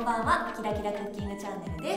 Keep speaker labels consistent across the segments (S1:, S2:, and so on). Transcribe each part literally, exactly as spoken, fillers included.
S1: ばんは、キラキラクッキングチャンネルです。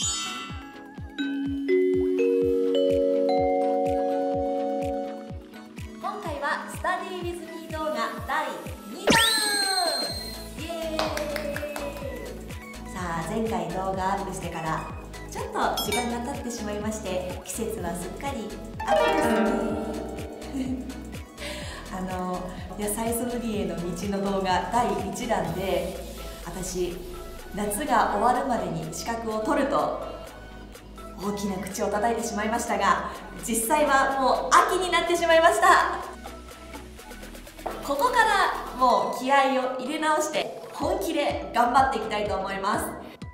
S1: 今回はスタディウィズミー動画だいにだん。イエーイ。さあ、前回動画アップしてからちょっと時間が経ってしまいまして、季節はすっかり秋ですね。あの野菜ソムリエの道の動画だいいちだんで、私夏が終わるまでに資格を取ると大きな口を叩いてしまいましたが、実際はもう秋になってしまいました。ここからもう気合を入れ直して本気で頑張っていきたいと思います。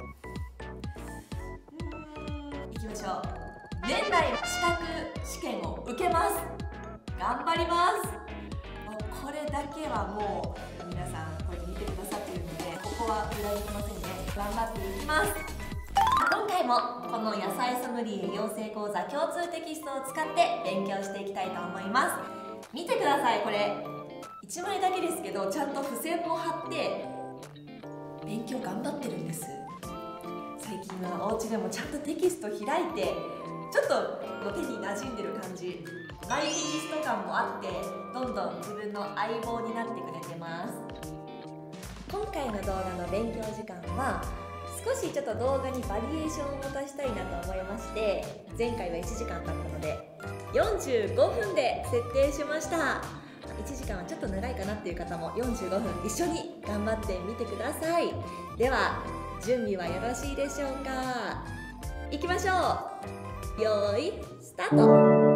S1: いきましょう。年内資格試験を受けます。頑張ります。これだけはもう皆さんこうやって見てくださっているので、ここは裏切りませんね。頑張っていきます。今回もこの野菜ソムリエ養成講座共通テキストを使って勉強していきたいと思います。見てください。これいちまいだけですけど、ちゃんと付箋も貼って勉強頑張ってるんです。最近はお家でもちゃんとテキスト開いて、ちょっと手に馴染んでる感じ、マイテキスト感もあって、どんどん自分の相棒になってくれてます。今回の動画の勉強時間は少しちょっと動画にバリエーションを持たしたいなと思いまして、前回はいちじかんだったのでよんじゅうごふんで設定しました。いちじかんはちょっと長いかなっていう方もよんじゅうごふん一緒に頑張ってみてください。では準備はよろしいでしょうか。いきましょう。よーいスタート。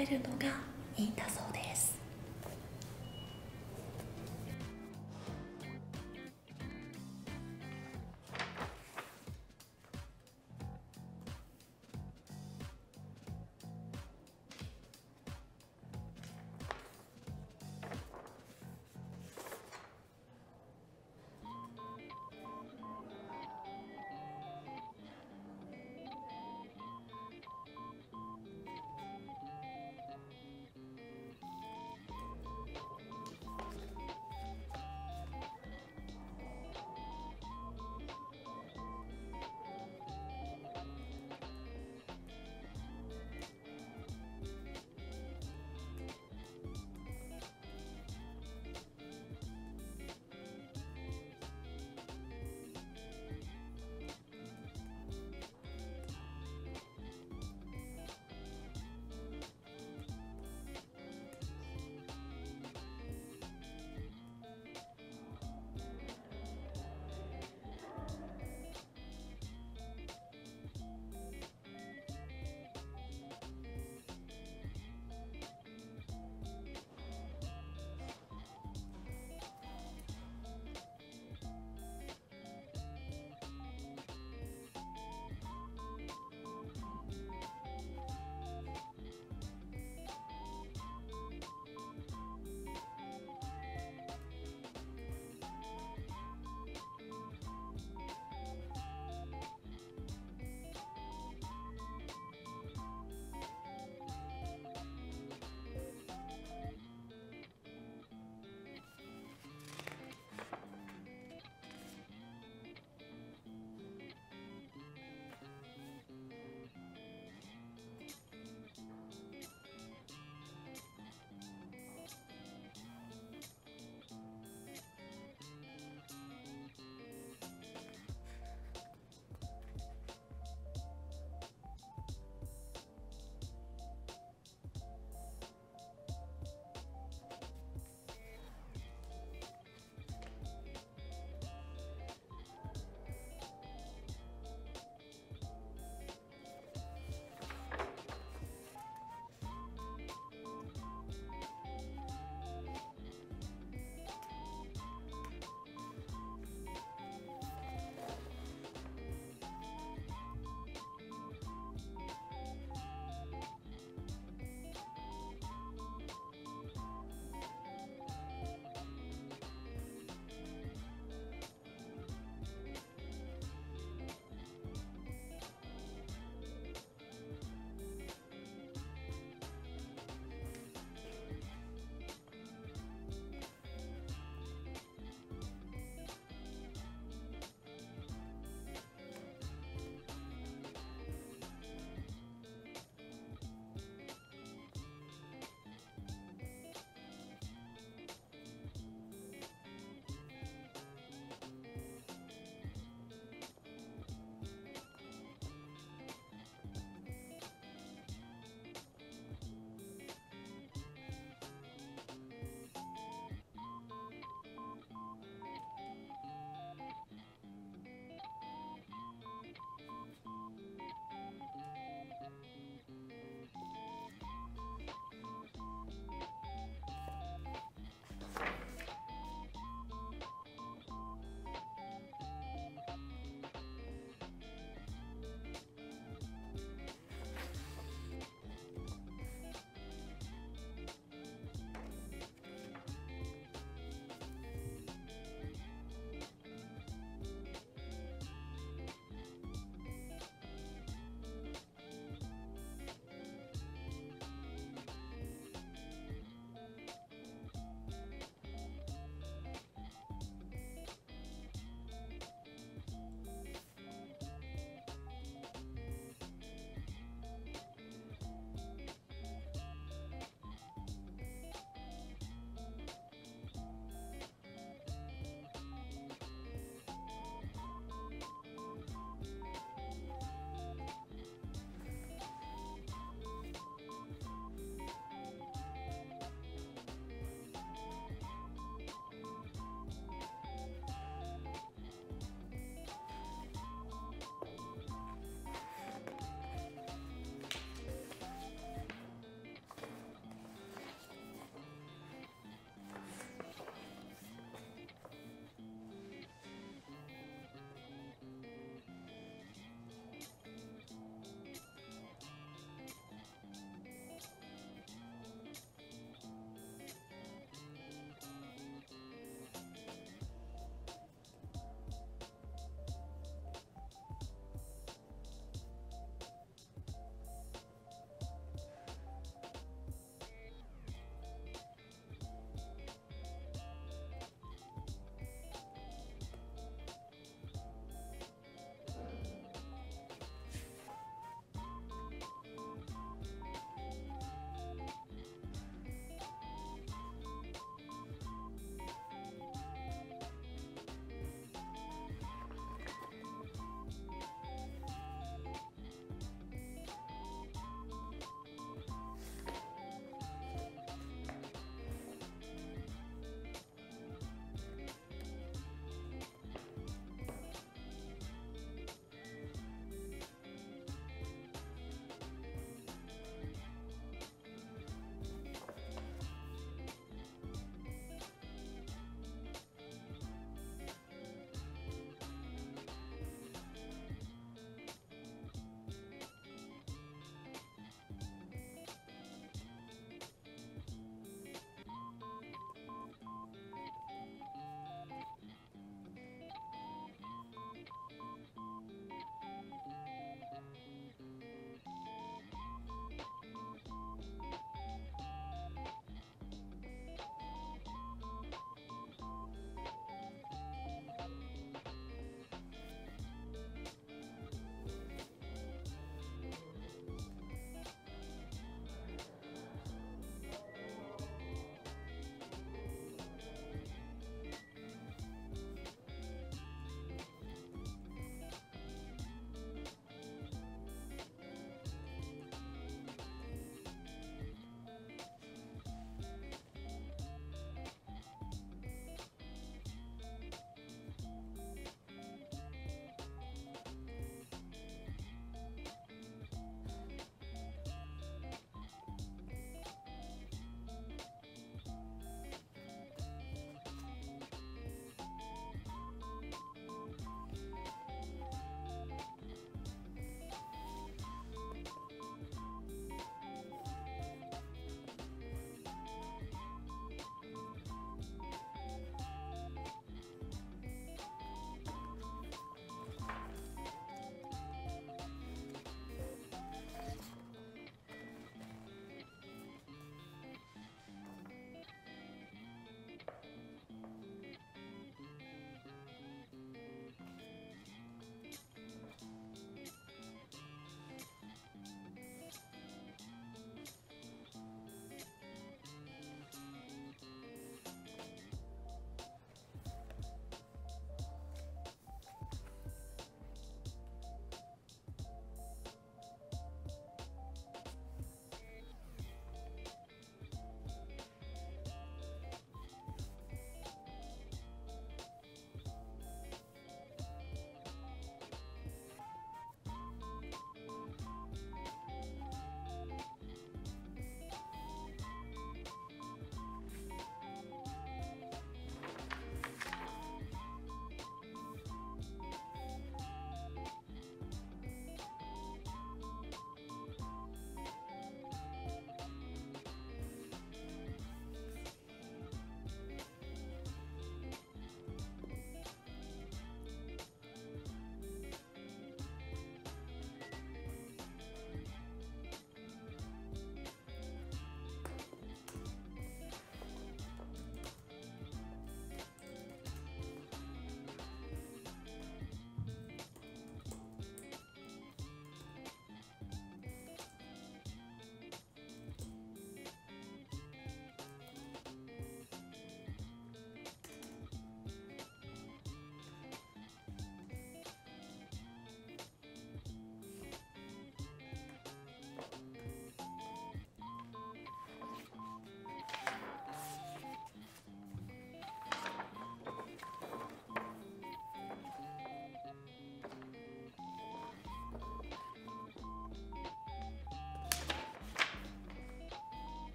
S1: べるのがいいんだそうです。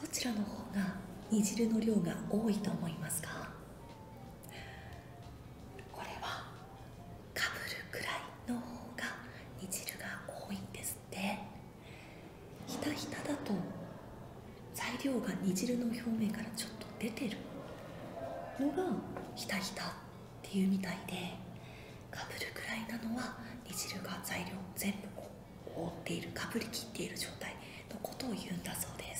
S2: どちらの方が煮汁の量が多いと思いますか？これはかぶるくらいの方が煮汁が多いんですって。ひたひただと材料が煮汁の表面からちょっと出てるのがひたひたっていうみたいで、かぶるくらいなのは煮汁が材料全部こう覆っている、かぶりきっている状態のことを言うんだそうです。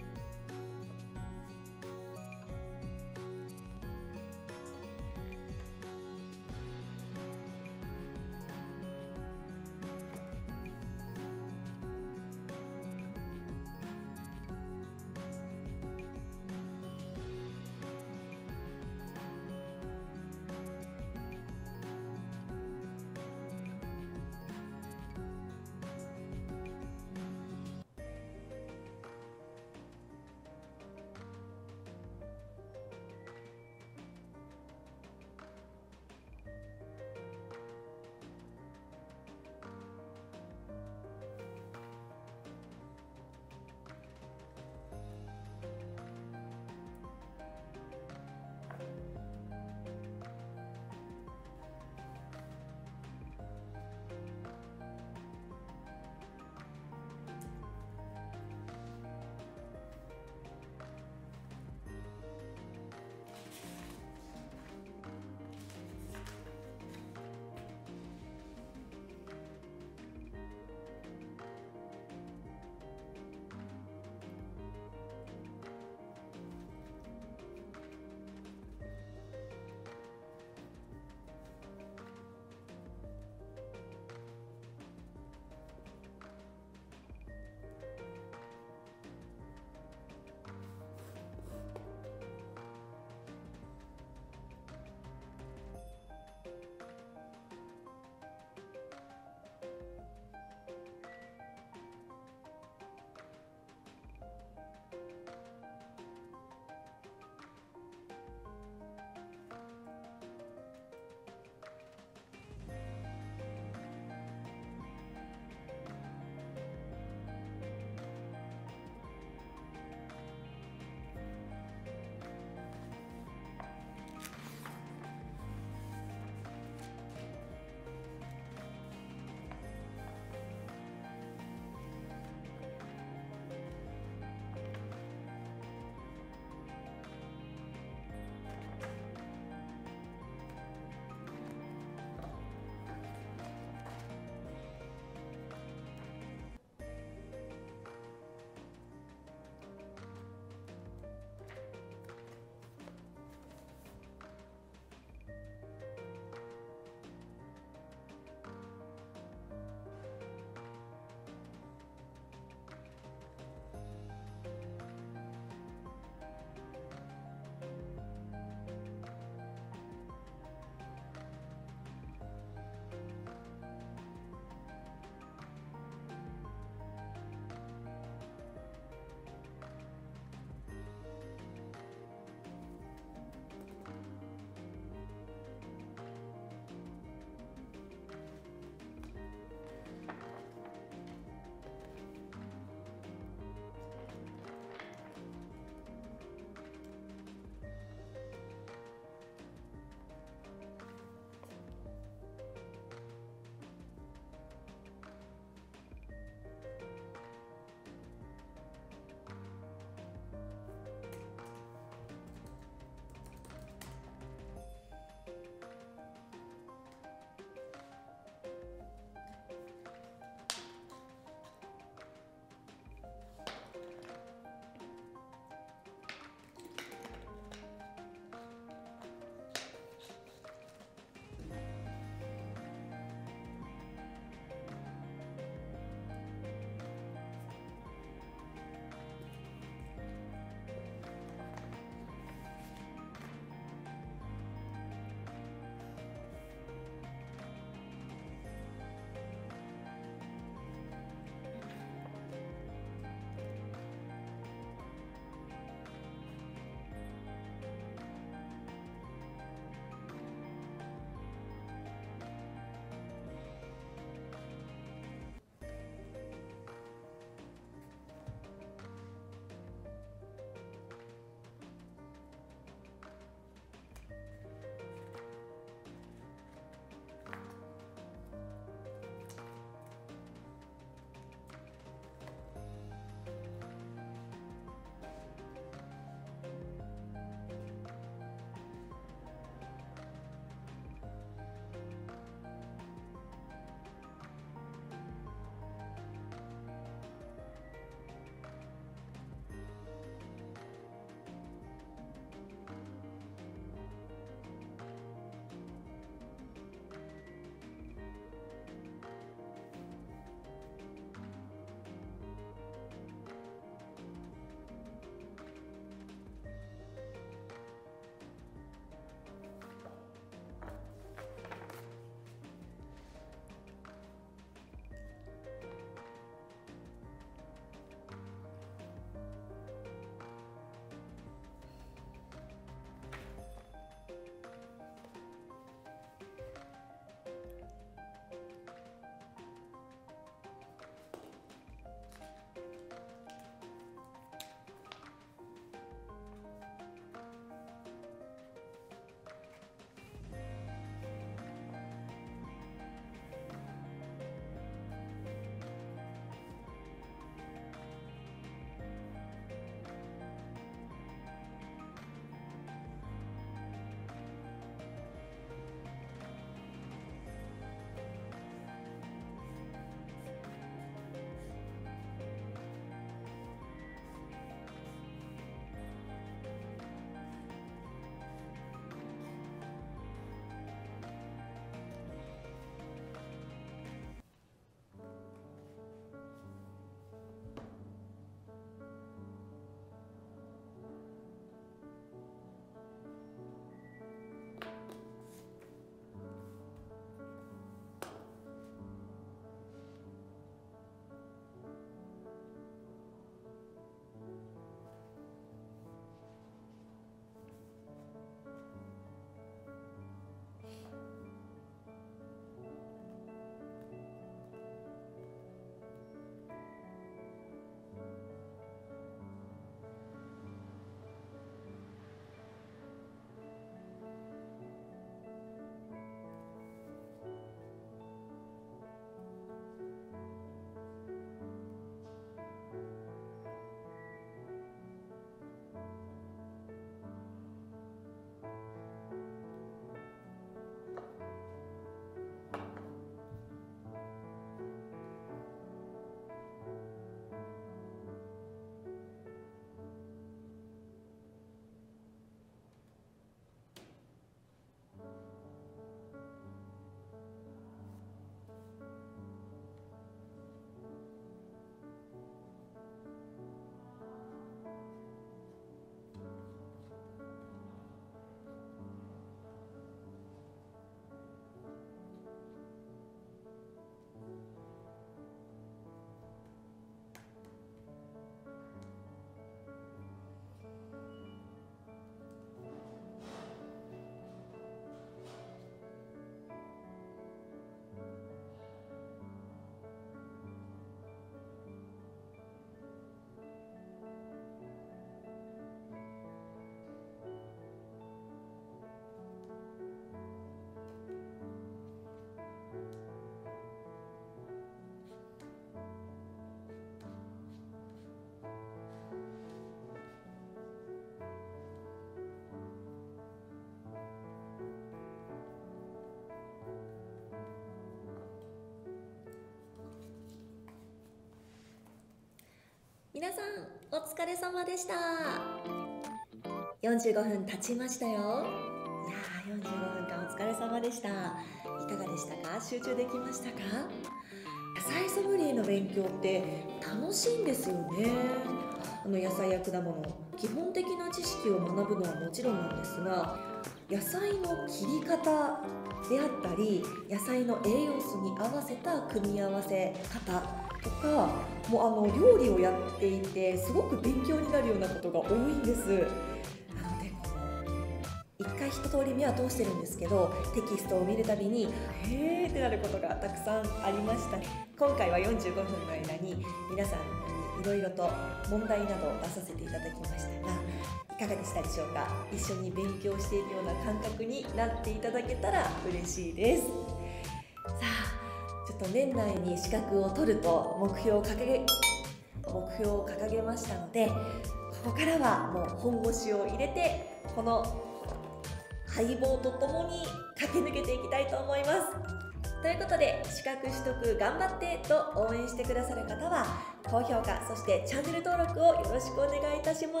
S2: 皆さんお疲れ様でした。よんじゅうごふん経ちましたよ。いやー、よんじゅうごふんかんお疲れ様でした。いかがでしたか？集中できましたか？野菜ソムリエの勉強って楽しいんですよね。あの野菜や果物、基本的な知識を学ぶのはもちろんなんですが、野菜の切り方であったり、野菜の栄養素に合わせた組み合わせ方とか、もうあの料理をやっていてすごく勉強になるようなことが多いんです。なのでこう一回一通り目は通してるんですけど、テキストを見るたびにへーってなることがたくさんありました。今回はよんじゅうごふんの間に皆さんにいろいろと問題などを出させていただきましたが、いかがでしたでしょうか？一緒に勉強しているような感覚になっていただけたら嬉しいです。さあ、ちょっと年内に資格を取ると目標を掲げ目標を掲げましたので、ここからはもう本腰を入れて、この相棒とともに駆け抜けていきたいと思います。ということで、資格取得頑張ってと応援してくださる方は高評価、そしてチャンネル登録をよろしくお願いいたします。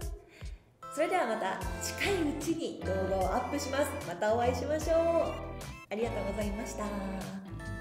S2: それではまた近いうちに動画をアップします。またお会いしましょう。ありがとうございました。